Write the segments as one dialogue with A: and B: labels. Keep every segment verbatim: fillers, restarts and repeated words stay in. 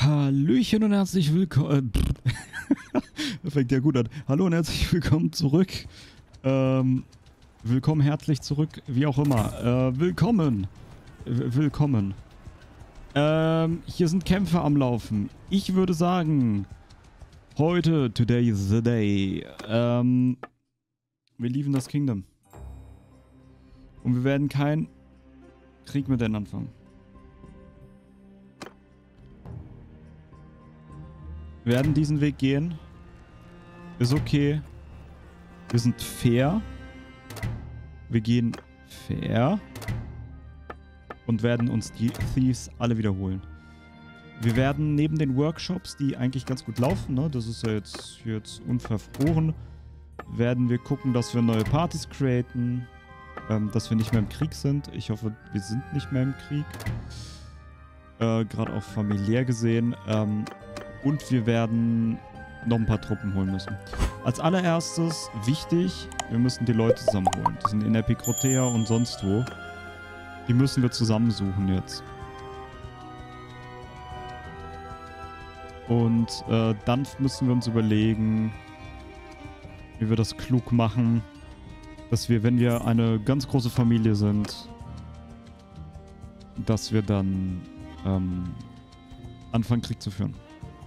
A: Hallöchen und herzlich willkommen. Das fängt ja gut an. Hallo und herzlich willkommen zurück. Ähm, willkommen herzlich zurück, wie auch immer. Äh, willkommen. W willkommen. Ähm, hier sind Kämpfe am Laufen. Ich würde sagen, heute, today is the day. Ähm, wir lieben das Kingdom. Und wir werden keinen Krieg mit denen anfangen. Wir werden diesen Weg gehen. Ist okay. Wir sind fair. Wir gehen fair. Und werden uns die Thieves alle wiederholen. Wir werden neben den Workshops, die eigentlich ganz gut laufen, ne, das ist ja jetzt, jetzt unverfroren, werden wir gucken, dass wir neue Partys createn. Ähm, dass wir nicht mehr im Krieg sind. Ich hoffe, wir sind nicht mehr im Krieg. Äh, Gerade auch familiär gesehen. Ähm, und wir werden noch ein paar Truppen holen müssen. Als allererstes wichtig, wir müssen die Leute zusammenholen. Die sind in Epikrotea und sonst wo. Die müssen wir zusammensuchen jetzt. Und äh, dann müssen wir uns überlegen, wie wir das klug machen, dass wir, wenn wir eine ganz große Familie sind, dass wir dann ähm, anfangen, Krieg zu führen.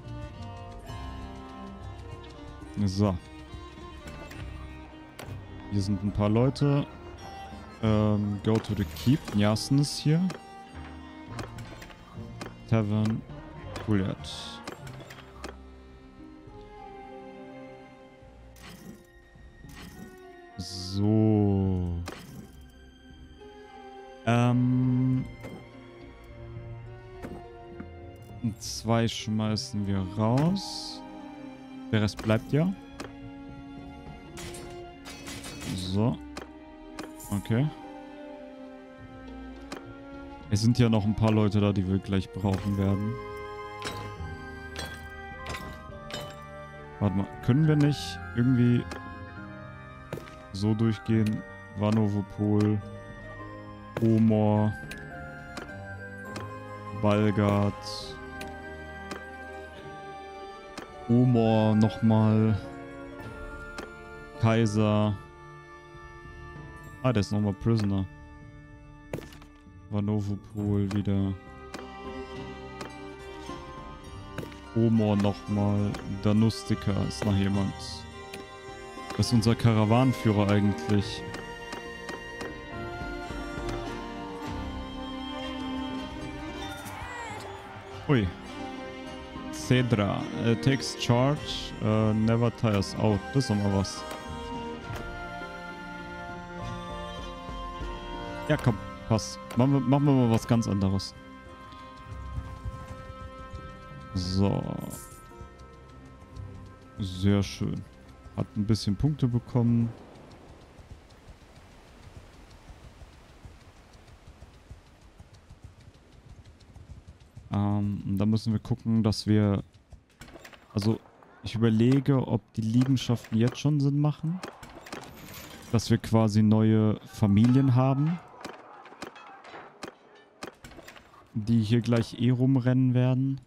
A: So. Hier sind ein paar Leute. Ähm, go to the keep. Jassen ist hier. Tavern. Goliath. So. Ähm. Zwei schmeißen wir raus. Der Rest bleibt ja. So. Okay. Es sind ja noch ein paar Leute da, die wir gleich brauchen werden. Warte mal, können wir nicht irgendwie so durchgehen? Vanovopol, Omor, Balgat, Omor nochmal, Kaiser. Ah, der ist nochmal Prisoner. Vanovopol wieder. Omor nochmal. Danustica ist noch jemand. Das ist unser Karawanenführer eigentlich. Ui. Cedra. Uh, takes charge. Uh, never tires out. Das ist doch mal was. Ja, komm. Passt. Machen wir, machen wir mal was ganz anderes. So. Sehr schön. Hat ein bisschen Punkte bekommen. Ähm, und da müssen wir gucken, dass wir... Also, ich überlege, ob die Liegenschaften jetzt schon Sinn machen. Dass wir quasi neue Familien haben. Die hier gleich eh rumrennen werden.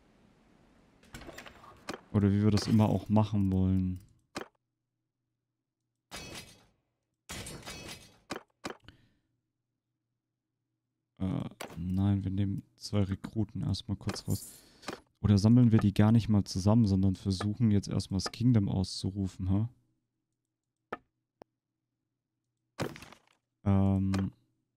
A: Oder wie wir das immer auch machen wollen. Äh, nein, wir nehmen zwei Rekruten erstmal kurz raus. Oder sammeln wir die gar nicht mal zusammen, sondern versuchen jetzt erstmal das Kingdom auszurufen, ha? Ähm...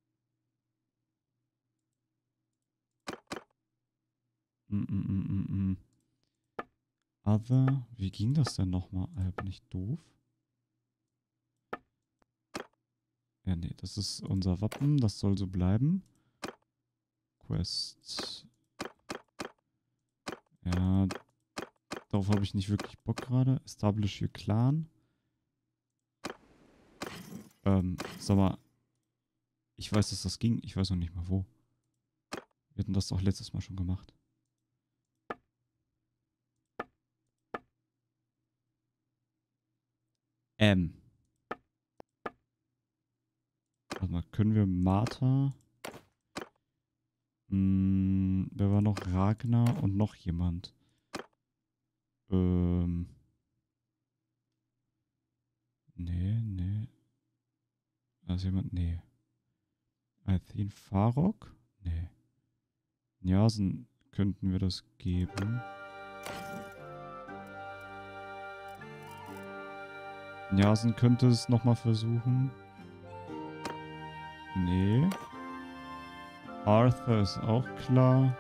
A: Mm, mm, mm, mm, mm. Other, wie ging das denn nochmal? Äh, bin ich doof? Ja, nee, das ist unser Wappen, das soll so bleiben. Quest. Ja, darauf habe ich nicht wirklich Bock gerade. Establish your Clan. Ähm, sag mal, ich weiß, dass das ging, ich weiß noch nicht mal wo. Wir hatten das doch letztes Mal schon gemacht. Ähm. Warte mal, können wir Martha... Hm, wer war noch? Ragnar und noch jemand. Ähm. Nee, nee. Da ist jemand? Nee. Athen Farok? Nee. Njasen könnten wir das geben. Njasen könnte es nochmal versuchen. Nee. Arthur ist auch klar.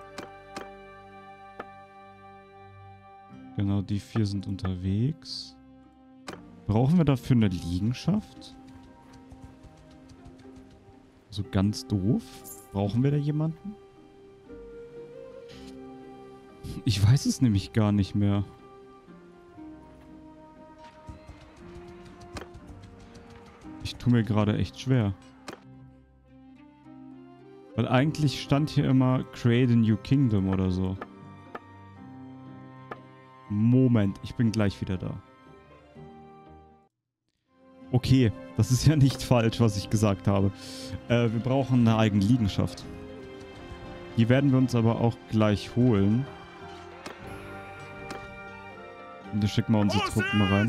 A: Genau, die vier sind unterwegs. Brauchen wir dafür eine Liegenschaft? So ganz doof. Brauchen wir da jemanden? Ich weiß es nämlich gar nicht mehr. Ich tue mir gerade echt schwer. Weil eigentlich stand hier immer Create a New Kingdom oder so. Moment, ich bin gleich wieder da. Okay, das ist ja nicht falsch, was ich gesagt habe. Äh, wir brauchen eine eigene Liegenschaft. Die werden wir uns aber auch gleich holen. Und da schicken wir unsere Truppen rein.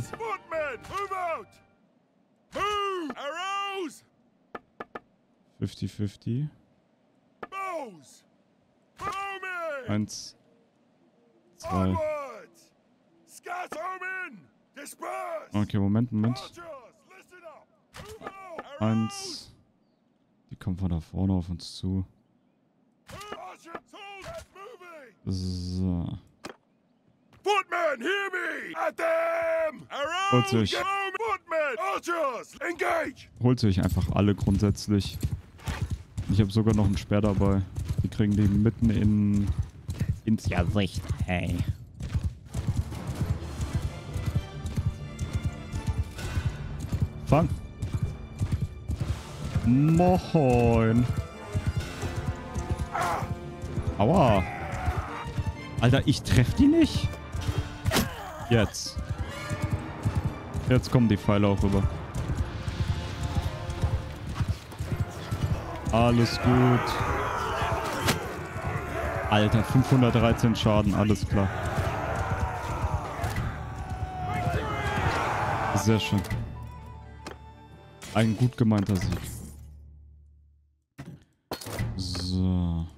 A: fünfzig fünfzig. Eins. Zwei. Okay, Moment, Moment. Eins. Die kommen von da vorne auf uns zu. So. Holt sich. Holt sich einfach alle grundsätzlich. Ich habe sogar noch einen Speer dabei. Die kriegen die mitten in ins Gesicht. Hey. Fang. Moin. Aua. Alter, ich treffe die nicht. Jetzt. Jetzt kommen die Pfeile auch rüber. Alles gut. Alter, fünfhundertdreizehn Schaden, alles klar. Sehr schön. Ein gut gemeinter Sieg. So.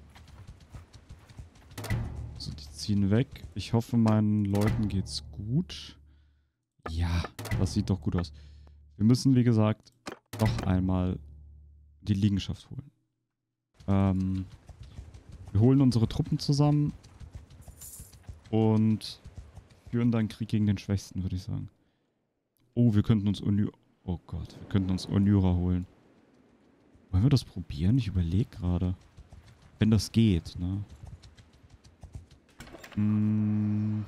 A: So, die ziehen weg. Ich hoffe, meinen Leuten geht's gut. Ja, das sieht doch gut aus. Wir müssen, wie gesagt, noch einmal die Liegenschaft holen. Ähm, wir holen unsere Truppen zusammen und führen dann Krieg gegen den Schwächsten, würde ich sagen. Oh, wir könnten uns Onü... Oh Gott, wir könnten uns Onyra holen. Wollen wir das probieren? Ich überlege gerade. Wenn das geht, ne? Hm.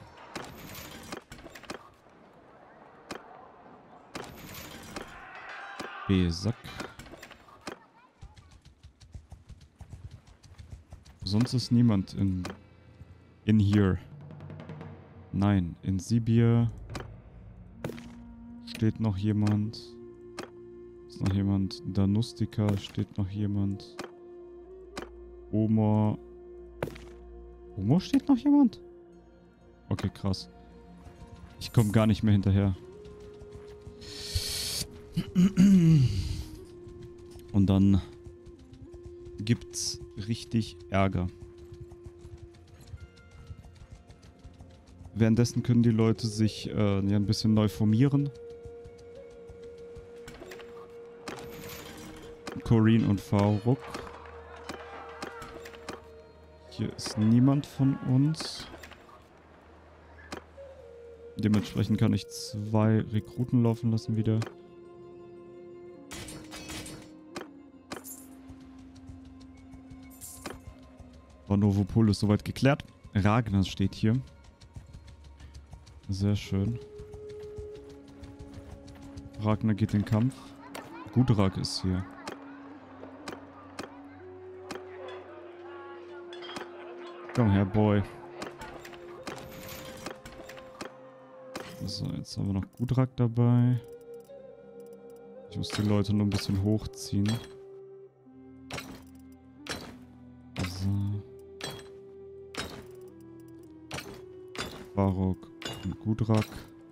A: Besak. Sonst ist niemand in... In hier. Nein, in Sibir steht noch jemand. Ist noch jemand. Danustica steht noch jemand. Omor. Omor steht noch jemand? Okay, krass. Ich komme gar nicht mehr hinterher. Und dann gibt's richtig Ärger. Währenddessen können die Leute sich äh, ja, ein bisschen neu formieren. Corinne und Faruk. Hier ist niemand von uns. Dementsprechend kann ich zwei Rekruten laufen lassen wieder. Novopol ist soweit geklärt. Ragnar steht hier. Sehr schön. Ragnar geht in den Kampf. Gudrak ist hier. Komm her, Boy. So, jetzt haben wir noch Gudrak dabei. Ich muss die Leute nur ein bisschen hochziehen. So. Barok und Gudrak.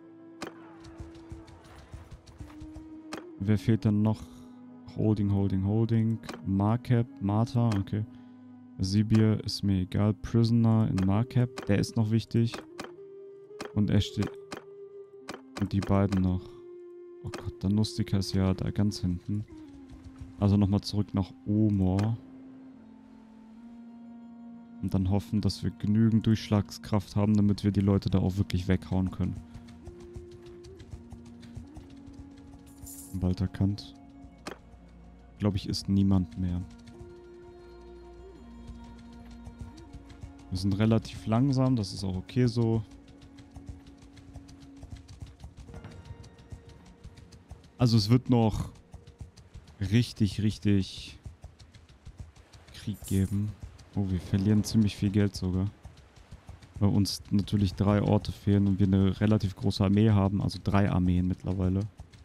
A: Wer fehlt dann noch? Holding, Holding, Holding. Markab, Martha, okay. Sibir ist mir egal. Prisoner in Markab, der ist noch wichtig. Und er steht... Und die beiden noch. Oh Gott, der Nustika ist ja da ganz hinten. Also nochmal zurück nach Omor. Und dann hoffen, dass wir genügend Durchschlagskraft haben, damit wir die Leute da auch wirklich weghauen können. Balterkant. Glaube ich, ist niemand mehr. Wir sind relativ langsam, das ist auch okay so. Also es wird noch richtig, richtig Krieg geben. Oh, wir verlieren ziemlich viel Geld sogar. Weil uns natürlich drei Orte fehlen und wir eine relativ große Armee haben. Also drei Armeen mittlerweile.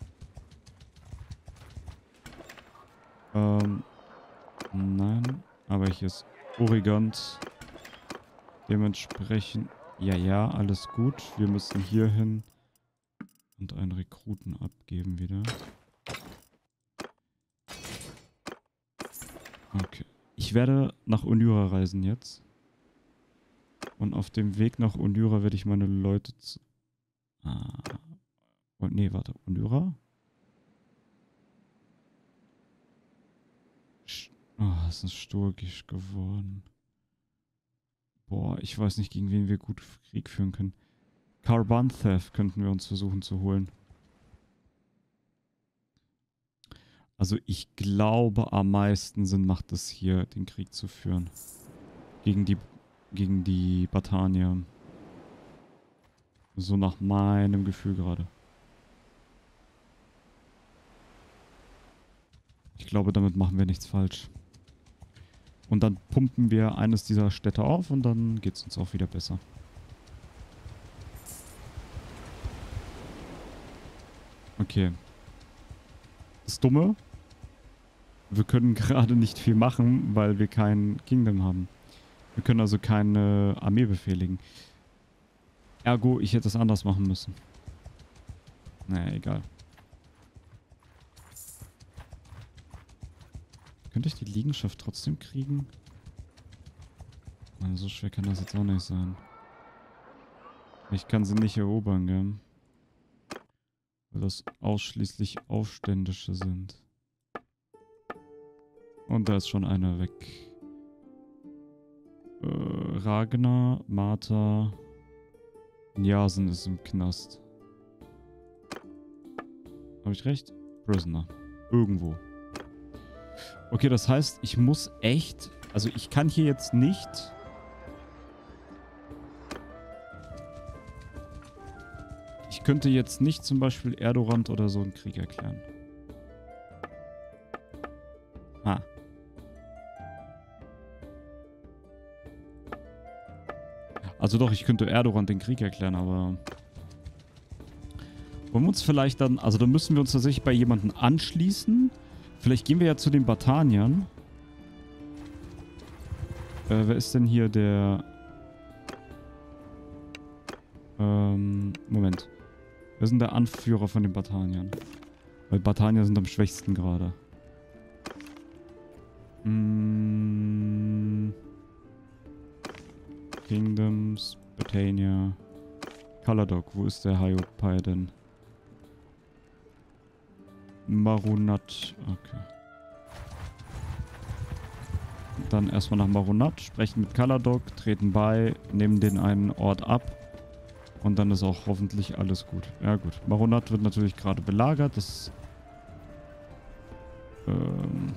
A: Ähm, nein. Aber hier ist Origant. Dementsprechend, ja, ja, alles gut. Wir müssen hier hin und einen Rekruten abgeben wieder. Okay. Ich werde nach Onyra reisen jetzt. Und auf dem Weg nach Onyra werde ich meine Leute zu... Ah. Oh, nee, warte. Onyra? Oh, es ist sturgisch geworden. Boah, ich weiß nicht, gegen wen wir gut Krieg führen können. Karbanthev könnten wir uns versuchen zu holen. Also ich glaube, am meisten Sinn macht es hier, den Krieg zu führen. Gegen die, gegen die Batanier. So nach meinem Gefühl gerade. Ich glaube, damit machen wir nichts falsch. Und dann pumpen wir eines dieser Städte auf und dann geht es uns auch wieder besser. Okay. Das Dumme, wir können gerade nicht viel machen, weil wir kein Kingdom haben. Wir können also keine Armee befehligen. Ergo, ich hätte es anders machen müssen. Naja, egal. Könnte ich die Liegenschaft trotzdem kriegen? Also so schwer kann das jetzt auch nicht sein. Ich kann sie nicht erobern, gell? Weil das ausschließlich Aufständische sind. Und da ist schon einer weg. Äh, Ragnar, Martha, Njasen ist im Knast. Habe ich recht? Prisoner. Irgendwo. Okay, das heißt, ich muss echt... Also ich kann hier jetzt nicht... Ich könnte jetzt nicht zum Beispiel Erdorand oder so einen Krieg erklären. Ha. Also doch, ich könnte Erdorand den Krieg erklären, aber... Wollen wir uns vielleicht dann... Also dann müssen wir uns tatsächlich bei jemandem anschließen. Vielleicht gehen wir ja zu den Bataniern. Äh, wer ist denn hier der... Ähm, Moment. Wer ist denn der Anführer von den Bataniern? Weil Batanier sind am schwächsten gerade. Mm. Kingdoms, Batania. Kaladok, wo ist der Hayopai denn? Marunat, okay. Dann erstmal nach Marunat, sprechen mit Kaladok, treten bei, nehmen den einen Ort ab. Und dann ist auch hoffentlich alles gut. Ja gut, Marunat wird natürlich gerade belagert. Das, ähm,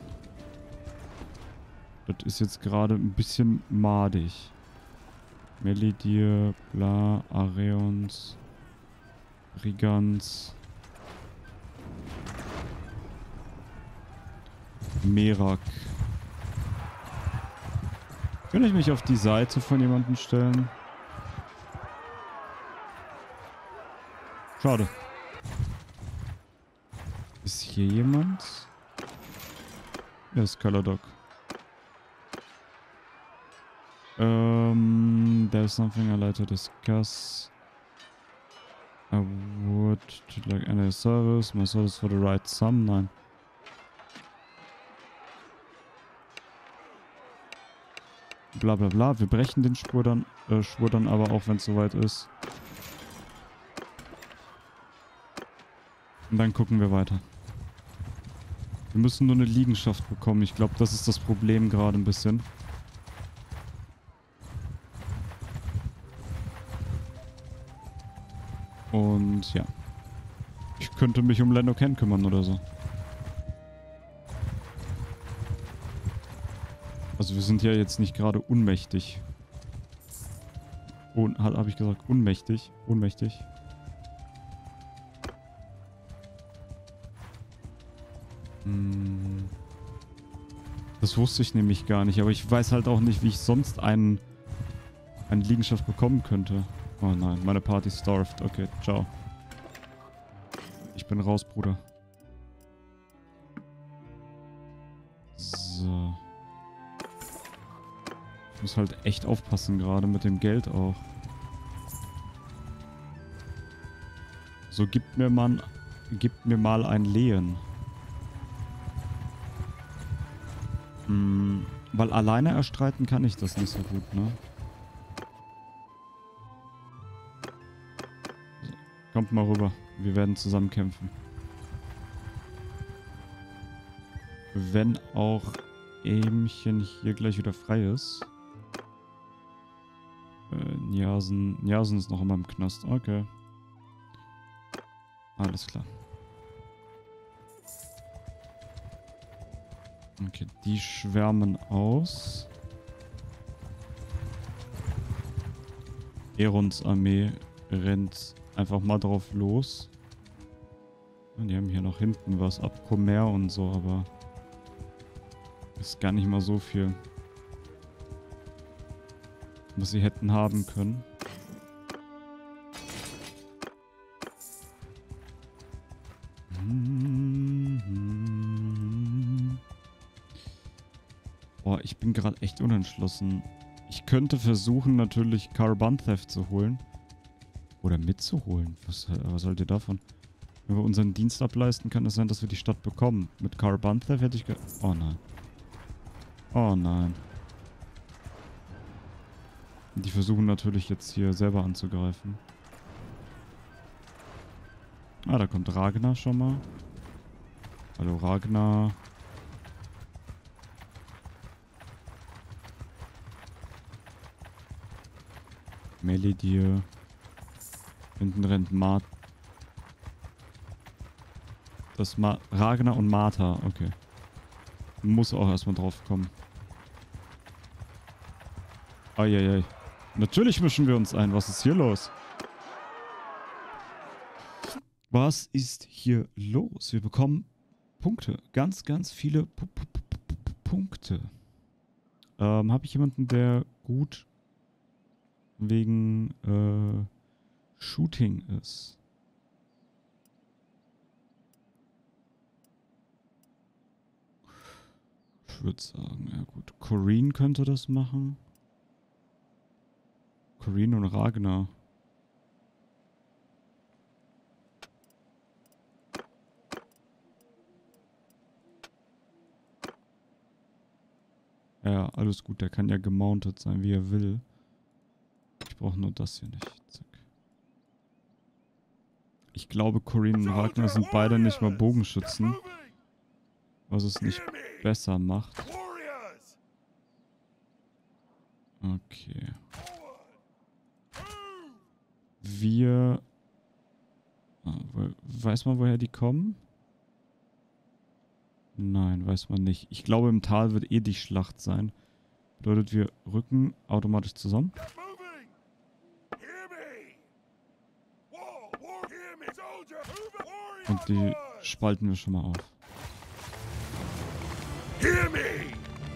A: das ist jetzt gerade ein bisschen madig. Melidir, bla, Areons, Brigants, Merak. Kann ich mich auf die Seite von jemandem stellen? Schade. Ist hier jemand? Ja, ist Kaladok. Um, there's something I like to discuss. I would like any service. My service for the right sum. Nein. Bla bla bla. Wir brechen den Schwur dann, äh, Schwur dann aber auch, wenn es soweit ist. Und dann gucken wir weiter. Wir müssen nur eine Liegenschaft bekommen. Ich glaube, das ist das Problem gerade ein bisschen. Und ja. Ich könnte mich um Lando Ken kümmern oder so. Also wir sind ja jetzt nicht gerade unmächtig. Oh, habe ich gesagt, unmächtig. Unmächtig. Hm. Das wusste ich nämlich gar nicht, aber ich weiß halt auch nicht, wie ich sonst einen, eine Liegenschaft bekommen könnte. Oh nein, meine Party starved. Okay, ciao. Ich bin raus, Bruder. So. Ich muss halt echt aufpassen, gerade mit dem Geld auch. So, gib mir mal, gib mir mal ein Lehen. Hm, weil alleine erstreiten kann ich das nicht so gut, ne? So, kommt mal rüber. Wir werden zusammen kämpfen. Wenn auch Ähmchen hier gleich wieder frei ist. Äh, Njasen. Njasen ist noch immer im Knast. Okay. Alles klar. Okay, die schwärmen aus. Erons Armee rennt einfach mal drauf los. Und die haben hier noch hinten was ab Comer und so, aber ist gar nicht mal so viel, was sie hätten haben können. Boah, ich bin gerade echt unentschlossen. Ich könnte versuchen, natürlich Caravan Theft zu holen. Oder mitzuholen. Was, was haltet ihr davon? Wenn wir unseren Dienst ableisten, kann es sein, dass wir die Stadt bekommen. Mit Caravan Theft hätte ich ge... Oh nein. Oh nein. Die versuchen natürlich jetzt hier selber anzugreifen. Ah, da kommt Ragnar schon mal. Hallo Ragnar. Melidir. Hinten rennt Mart. Das Ma Ragnar und Martha, okay. Muss auch erstmal drauf kommen. Eieiei. Natürlich mischen wir uns ein. Was ist hier los? Was ist hier los? Wir bekommen Punkte. Ganz, ganz viele P -P -P -P Punkte. Ähm, habe ich jemanden, der gut wegen äh, Shooting ist? Ich würde sagen, ja gut. Corrine könnte das machen. Corrine und Ragnar. Ja, alles gut. Der kann ja gemountet sein, wie er will. Ich brauche nur das hier nicht. Zack. Ich glaube, Corrine und Ragnar sind beide nicht mal Bogenschützen. Was es nicht besser macht. Okay. Wir... Ah, weiß man, woher die kommen? Nein, weiß man nicht. Ich glaube, im Tal wird eh die Schlacht sein. Bedeutet, wir rücken automatisch zusammen. Und die spalten wir schon mal auf.
B: Hear me!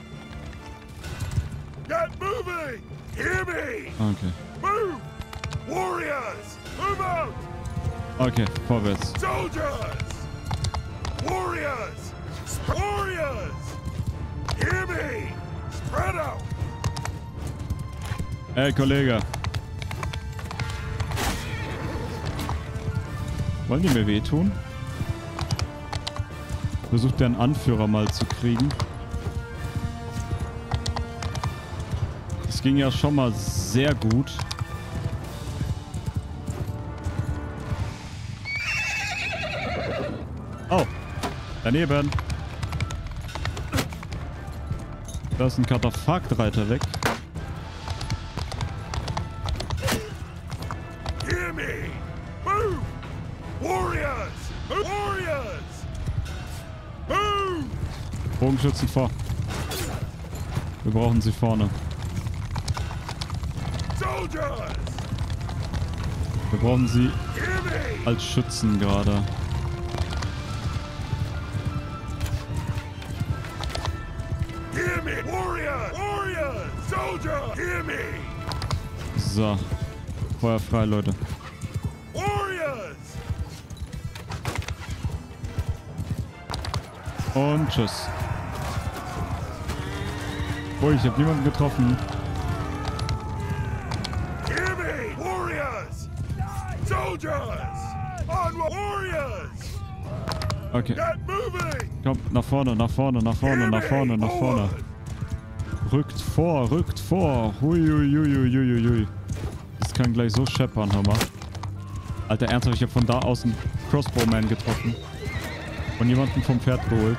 B: Get moving! Hear me!
A: Okay.
B: Move! Warriors! Move out!
A: Okay, vorwärts.
B: Soldiers! Warriors! Warriors! Hear me! Spread out!
A: Ey, Kollege. Wollen die mir wehtun? Versucht der einen Anführer mal zu kriegen. Das ging ja schon mal sehr gut. Oh, daneben. Da ist ein Kataphagreiter weg.
B: Hear me! Move! Warriors! Warriors! Move!
A: Bogenschützen vor. Wir brauchen sie vorne.
B: Soldiers!
A: Wir brauchen sie
B: Hear me!
A: als Schützen gerade.
B: Hear me! Warriors! Warriors! Soldier! Hear me!
A: So. Feuer frei, Leute.
B: Warriors!
A: Und tschüss. Oh, ich habe niemanden getroffen.
B: Hear me! Warriors! Soldiers! Onward! Warriors!
A: Okay.
B: Get moving!
A: Komm, nach vorne, nach vorne, nach vorne, nach vorne, nach vorne. Rückt vor, rückt vor. Huiuiuiuiui. Das kann gleich so scheppern, Hammer. Alter, ernsthaft, ich habe von da aus einen Crossbowman getroffen. Und jemanden vom Pferd geholt.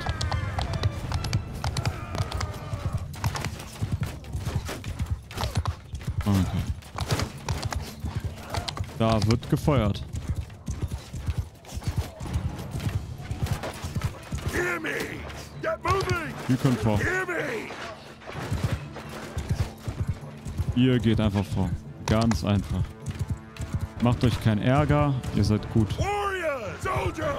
A: Okay. Da wird gefeuert.
B: Hear me! Get moving!
A: Ihr könnt vor.
B: Hear me!
A: Ihr geht einfach vor. Ganz einfach. Macht euch keinen Ärger. Ihr seid gut.
B: Warriors! Soldiers!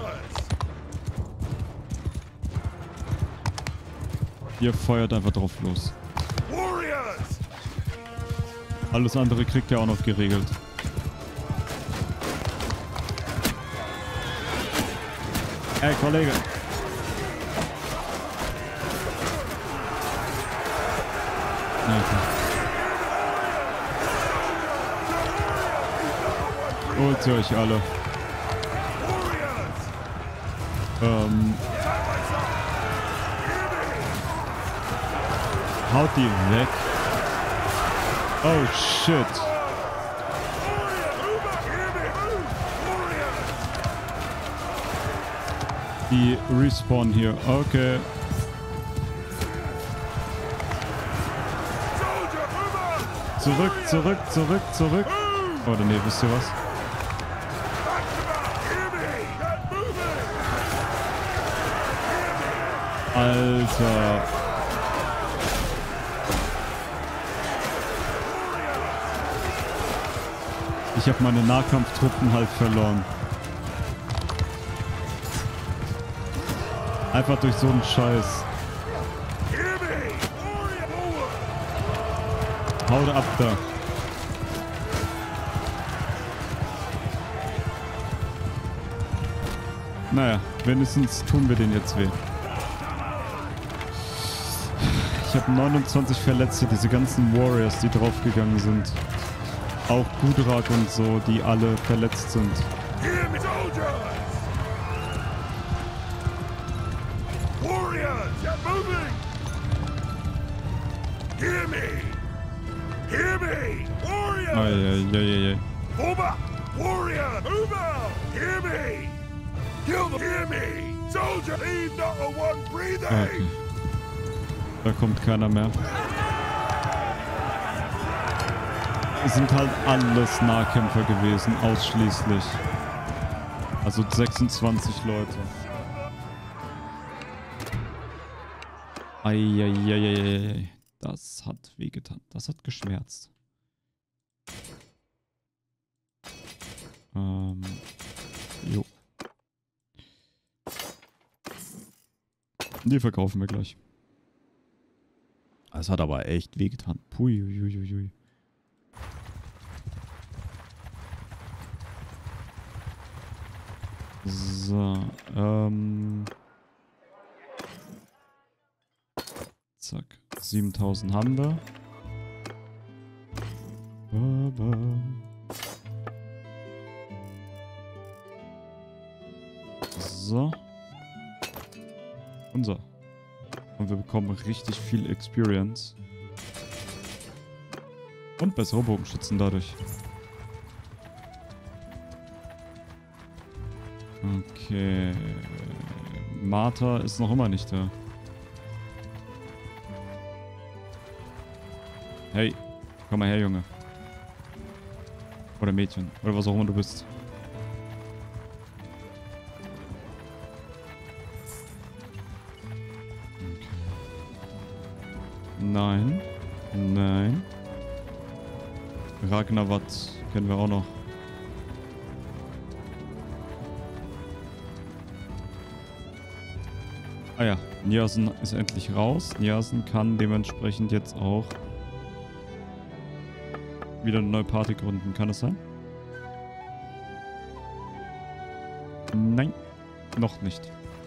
A: Ihr feuert einfach drauf los.
B: Warriors!
A: Alles andere kriegt ihr auch noch geregelt. Ey, Kollege. Okay. Holt ihr euch alle.
B: Warriors!
A: Ähm, haut die weg. Oh shit.
B: Warriors! Move up! Hear me! Move! Warriors!
A: Die respawnen hier. Okay.
B: Soldier! Move up!
A: Zurück, zurück, zurück, zurück.
B: Move!
A: Oder nee, wisst ihr was?
B: Back to back! Hear me! Get moving!
A: Alter. Ich habe meine Nahkampftruppen halt verloren. Einfach durch so einen Scheiß.
B: Hear me! Warrior! Forward!
A: Haut ab da. Naja, wenigstens tun wir den jetzt weh. Ich habe neunundzwanzig Verletzte, diese ganzen Warriors, die draufgegangen sind. Auch Gudrak und so, die alle verletzt sind.
B: Hear me, soldiers! Warriors, get moving! Hear me! Hear me! Warriors!
A: Eieieiei.
B: Move up! Warrior! Move out! Hear me! Kill them! Hear me! Soldier! Leave not a one breathing!
A: Okay. Da kommt keiner mehr. Es sind halt alles Nahkämpfer gewesen, ausschließlich. Also sechsundzwanzig Leute. Eieieiei. Das hat wehgetan. Das hat geschmerzt. Ähm. Jo. Die verkaufen wir gleich. Es hat aber echt wehgetan. Puiuiuiui. So, ähm. Zack. siebentausend haben wir. So. Unser. Und wir bekommen richtig viel Experience. Und bessere Bogenschützen dadurch. Okay. Martha ist noch immer nicht da. Hey, komm mal her, Junge. Oder Mädchen. Oder was auch immer du bist. Okay. Nein. Nein. Ragnavat kennen wir auch noch. Ah ja, Niasen ist endlich raus. Niasen kann dementsprechend jetzt auch wieder eine neue Party gründen. Kann das sein? Nein, noch nicht.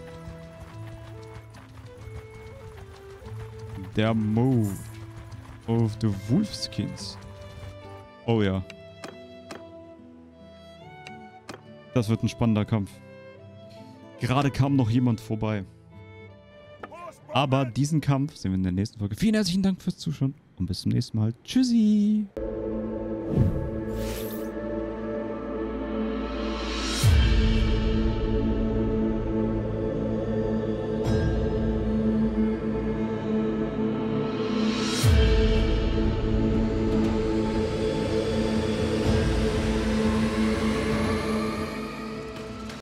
A: Der Move of the Wolfskins. Oh ja. Das wird ein spannender Kampf. Gerade kam noch jemand vorbei. Aber diesen Kampf sehen wir in der nächsten Folge. Vielen herzlichen Dank fürs Zuschauen und bis zum nächsten Mal. Tschüssi!